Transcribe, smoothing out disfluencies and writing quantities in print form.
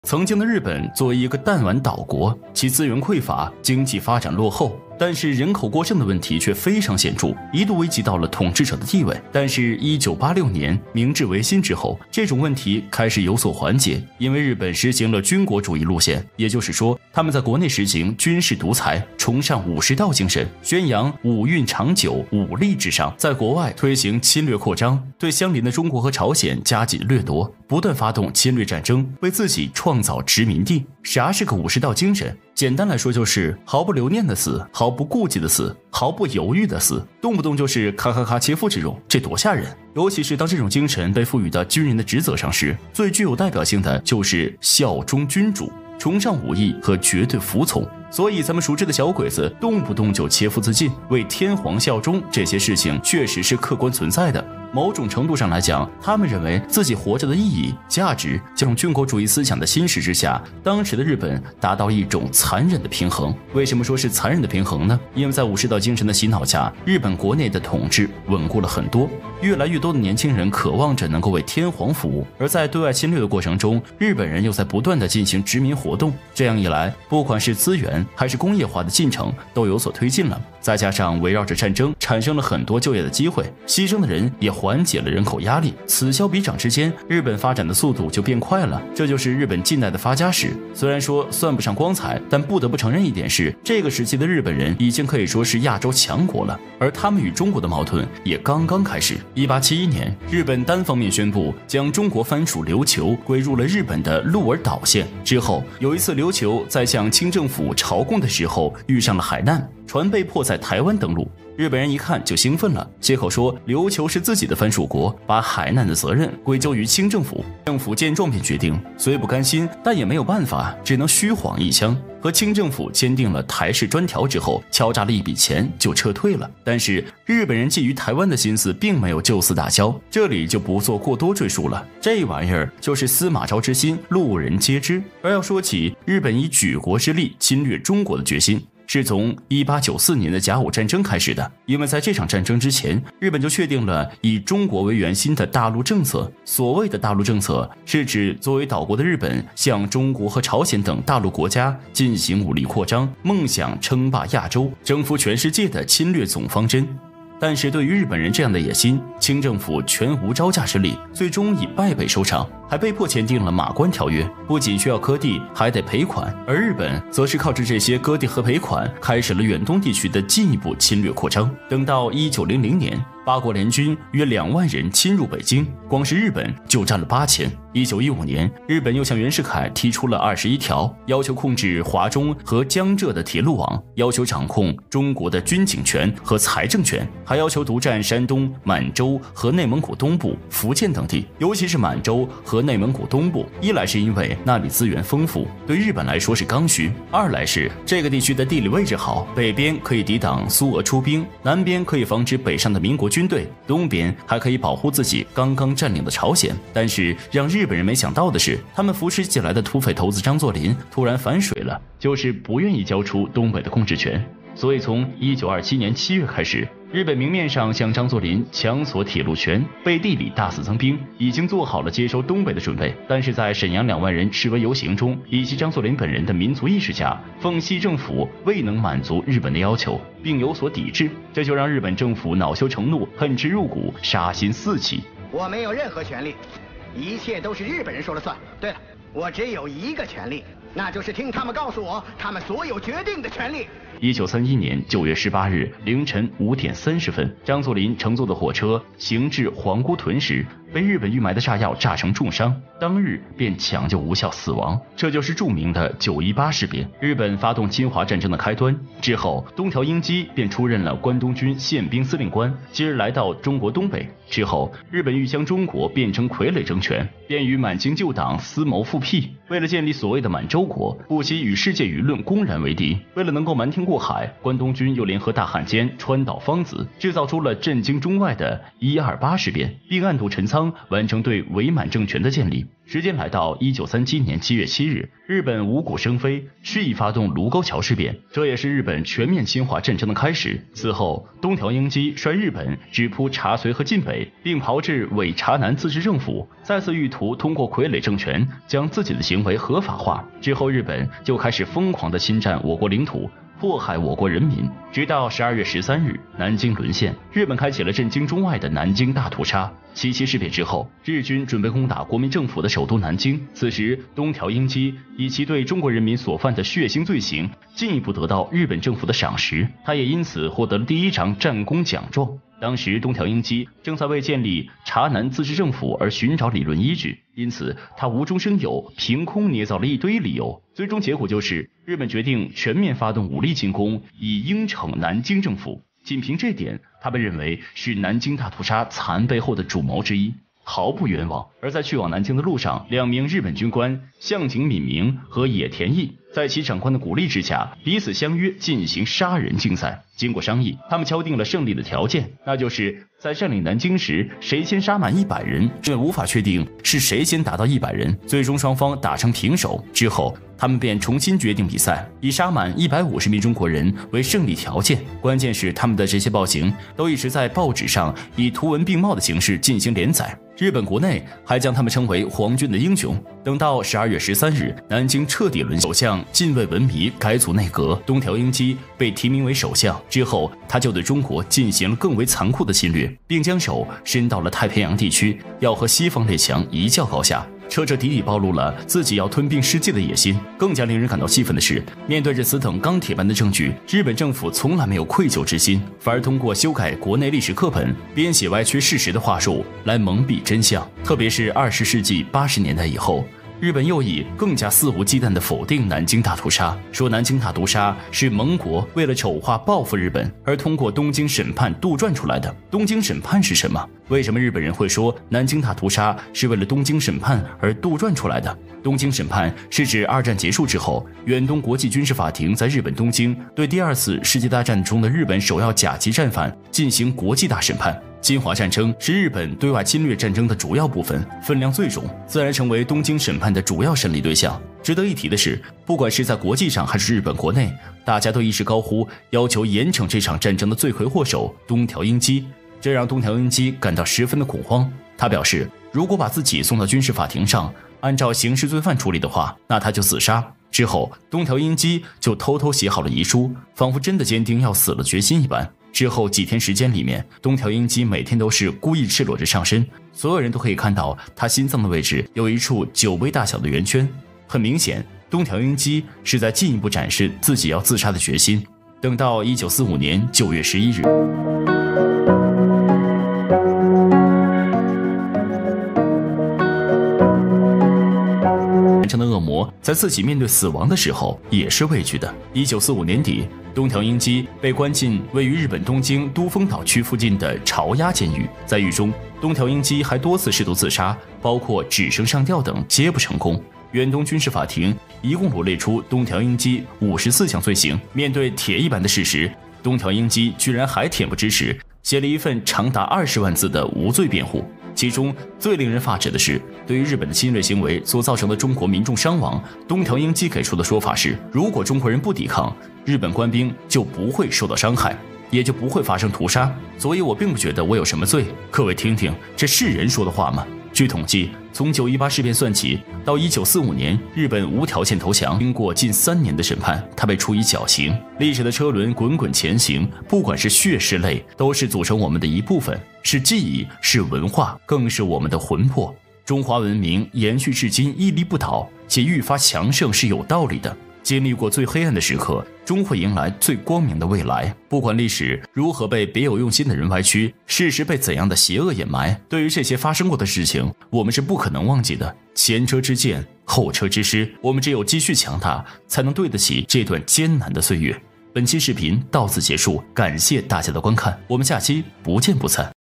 曾经的日本作为一个弹丸岛国，其资源匮乏，经济发展落后，但是人口过剩的问题却非常显著，一度危及到了统治者的地位。但是1986年明治维新之后，这种问题开始有所缓解，因为日本实行了军国主义路线，也就是说，他们在国内实行军事独裁，崇尚武士道精神，宣扬武运长久、武力至上，在国外推行侵略扩张，对相邻的中国和朝鲜加紧掠夺，不断发动侵略战争，为自己创造殖民地。啥是个武士道精神？简单来说就是毫不留念的死，毫不顾忌的死，毫不犹豫的死，动不动就是咔咔咔切腹这种，这多吓人！尤其是当这种精神被赋予到军人的职责上时，最具有代表性的就是效忠君主，崇尚武艺和绝对服从。所以咱们熟知的小鬼子动不动就切腹自尽，为天皇效忠，这些事情确实是客观存在的。某种程度上来讲，他们认为自己活着的意义、价值，这种军国主义思想的侵蚀之下，当时的日本达到一种残忍的平衡。为什么说是残忍的平衡呢？因为在武士道精神的洗脑下，日本国内的统治稳固了很多，越来越多的年轻人渴望着能够为天皇服务。而在对外侵略的过程中，日本人又在不断的进行殖民活动，这样一来，不管是资源还是工业化的进程都有所推进了。再加上围绕着战争产生了很多就业的机会，牺牲的人也缓解了人口压力，此消彼长之间，日本发展的速度就变快了。这就是日本近代的发家史。虽然说算不上光彩，但不得不承认一点是，这个时期的日本人已经可以说是亚洲强国了，而他们与中国的矛盾也刚刚开始。1871年，日本单方面宣布将中国藩属琉球归入了日本的鹿儿岛县。之后有一次琉球在向清政府朝贡的时候遇上了海难，船被迫在台湾登陆。日本人一看就兴奋了，借口说琉球是自己的藩属国，把海难的责任归咎于清政府。政府见状便决定，虽不甘心，但也没有办法，只能虚晃一枪，和清政府签订了台式专条之后，敲诈了一笔钱就撤退了。但是日本人觊觎台湾的心思并没有就此打消，这里就不做过多赘述了。这玩意儿就是司马昭之心，路人皆知。而要说起日本以举国之力侵略中国的决心，是从1894年的甲午战争开始的。因为在这场战争之前，日本就确定了以中国为圆心的大陆政策。所谓的大陆政策，是指作为岛国的日本向中国和朝鲜等大陆国家进行武力扩张，梦想称霸亚洲、征服全世界的侵略总方针。但是对于日本人这样的野心，清政府全无招架之力，最终以败北收场，还被迫签订了马关条约，不仅需要割地，还得赔款。而日本则是靠着这些割地和赔款，开始了远东地区的进一步侵略扩张。等到1900年，八国联军约2万人侵入北京，光是日本就占了8000。1915年，日本又向袁世凯提出了21条，要求控制华中和江浙的铁路网，要求掌控中国的军警权和财政权，还要求独占山东、满洲和内蒙古东部、福建等地，尤其是满洲和内蒙古东部。一来是因为那里资源丰富，对日本来说是刚需；二来是这个地区的地理位置好，北边可以抵挡苏俄出兵，南边可以防止北上的民国军队，东边还可以保护自己刚刚占领的朝鲜。但是让日本人没想到的是，他们扶持起来的土匪头子张作霖突然反水了，就是不愿意交出东北的控制权。所以从1927年7月开始，日本明面上向张作霖强索铁路权，背地里大肆增兵，已经做好了接收东北的准备。但是在沈阳2万人示威游行中，以及张作霖本人的民族意识下，奉系政府未能满足日本的要求，并有所抵制，这就让日本政府恼羞成怒，恨之入骨，杀心四起。 我没有任何权利，一切都是日本人说了算。对了，我只有一个权利，那就是听他们告诉我他们所有决定的权利。 1931年9月18日凌晨5点30分，张作霖乘坐的火车行至皇姑屯时，被日本预埋的炸药炸成重伤，当日便抢救无效死亡。这就是著名的918事变，日本发动侵华战争的开端。之后，东条英机便出任了关东军宪兵司令官，接而来到中国东北。之后，日本欲将中国变成傀儡政权，便与满清旧党私谋复辟。为了建立所谓的满洲国，不惜与世界舆论公然为敌。为了能够瞒天过海，关东军又联合大汉奸川岛芳子，制造出了震惊中外的128事变，并暗度陈仓，完成对伪满政权的建立。 时间来到1937年7月7日，日本五谷生飞，示意发动卢沟桥事变，这也是日本全面侵华战争的开始。此后，东条英机率日本直扑茶绥和晋北，并炮制伪茶南自治政府，再次意图通过傀儡政权将自己的行为合法化。之后，日本就开始疯狂地侵占我国领土，迫害我国人民，直到12月13日，南京沦陷，日本开启了震惊中外的南京大屠杀。七七事变之后，日军准备攻打国民政府的首都南京。此时，东条英机以其对中国人民所犯的血腥罪行，进一步得到日本政府的赏识，他也因此获得了第1张战功奖状。当时东条英机正在为建立茶南自治政府而寻找理论依据，因此他无中生有，凭空捏造了一堆理由。最终结果就是日本决定全面发动武力进攻，以应承南京政府。仅凭这点，他被认为是南京大屠杀惨背后的主谋之一，毫不冤枉。而在去往南京的路上，2名日本军官向井敏明和野田义在其长官的鼓励之下，彼此相约进行杀人竞赛。经过商议，他们敲定了胜利的条件，那就是在占领南京时，谁先杀满100人。因为无法确定是谁先达到100人，最终双方打成平手。之后，他们便重新决定比赛，以杀满150名中国人为胜利条件。关键是他们的这些暴行都一直在报纸上以图文并茂的形式进行连载，日本国内还将他们称为皇军的英雄。等到12月13日，南京彻底沦陷，首相近卫文弥改组内阁，东条英机被提名为首相。之后，他就对中国进行了更为残酷的侵略，并将手伸到了太平洋地区，要和西方列强一较高下。彻彻底底暴露了自己要吞并世界的野心。更加令人感到气愤的是，面对着此等钢铁般的证据，日本政府从来没有愧疚之心，反而通过修改国内历史课本，编写歪曲事实的话术来蒙蔽真相。特别是20世纪80年代以后，日本又以更加肆无忌惮地否定南京大屠杀，说南京大屠杀是盟国为了丑化报复日本而通过东京审判杜撰出来的。东京审判是什么？为什么日本人会说南京大屠杀是为了东京审判而杜撰出来的？东京审判是指2战结束之后，远东国际军事法庭在日本东京对第2次世界大战中的日本首要甲级战犯进行国际大审判。侵华战争是日本对外侵略战争的主要部分，分量最重，自然成为东京审判的主要审理对象。值得一提的是，不管是在国际上还是日本国内，大家都一致高呼要求严惩这场战争的罪魁祸首东条英机，这让东条英机感到十分的恐慌。他表示，如果把自己送到军事法庭上，按照刑事罪犯处理的话，那他就自杀。之后，东条英机就偷偷写好了遗书，仿佛真的坚定要死了决心一般。之后几天时间里面，东条英机每天都是故意赤裸着上身，所有人都可以看到他心脏的位置有一处酒杯大小的圆圈。很明显，东条英机是在进一步展示自己要自杀的决心。等到1945年9月11日，的恶魔在自己面对死亡的时候也是畏惧的。1945年底，东条英机被关进位于日本东京都丰岛区附近的巢鸭监狱，在狱中，东条英机还多次试图自杀，包括纸绳上吊等，皆不成功。远东军事法庭一共罗列出东条英机54项罪行，面对铁一般的事实，东条英机居然还恬不知耻，写了一份长达20万字的无罪辩护。其中最令人发指的是，对于日本的侵略行为所造成的中国民众伤亡，东条英机给出的说法是，如果中国人不抵抗，日本官兵就不会受到伤害，也就不会发生屠杀。所以我并不觉得我有什么罪。各位听听，这是人说的话吗？据统计，从918事变算起，到1945年日本无条件投降，经过近3年的审判，他被处以绞刑。历史的车轮滚滚前行，不管是血是泪，都是组成我们的一部分，是记忆，是文化，更是我们的魂魄。中华文明延续至今屹立不倒，且愈发强盛是有道理的。经历过最黑暗的时刻，终会迎来最光明的未来。不管历史如何被别有用心的人歪曲，事实被怎样的邪恶掩埋，对于这些发生过的事情，我们是不可能忘记的。前车之鉴，后车之师，我们只有继续强大，才能对得起这段艰难的岁月。本期视频到此结束，感谢大家的观看，我们下期不见不散。